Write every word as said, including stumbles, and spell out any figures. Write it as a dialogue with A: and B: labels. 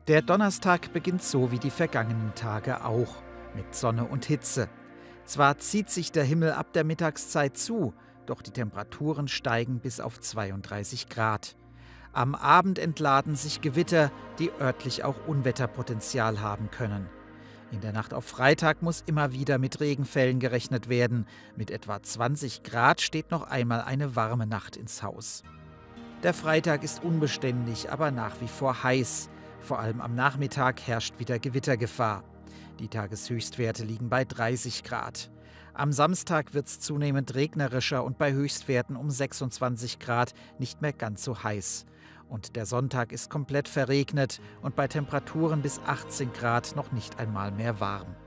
A: Der Donnerstag beginnt so wie die vergangenen Tage auch, mit Sonne und Hitze. Zwar zieht sich der Himmel ab der Mittagszeit zu, doch die Temperaturen steigen bis auf zweiunddreißig Grad. Am Abend entladen sich Gewitter, die örtlich auch Unwetterpotenzial haben können. In der Nacht auf Freitag muss immer wieder mit Regenfällen gerechnet werden. Mit etwa zwanzig Grad steht noch einmal eine warme Nacht ins Haus. Der Freitag ist unbeständig, aber nach wie vor heiß. Vor allem am Nachmittag herrscht wieder Gewittergefahr. Die Tageshöchstwerte liegen bei dreißig Grad. Am Samstag wird es zunehmend regnerischer und bei Höchstwerten um sechsundzwanzig Grad nicht mehr ganz so heiß. Und der Sonntag ist komplett verregnet und bei Temperaturen bis achtzehn Grad noch nicht einmal mehr warm.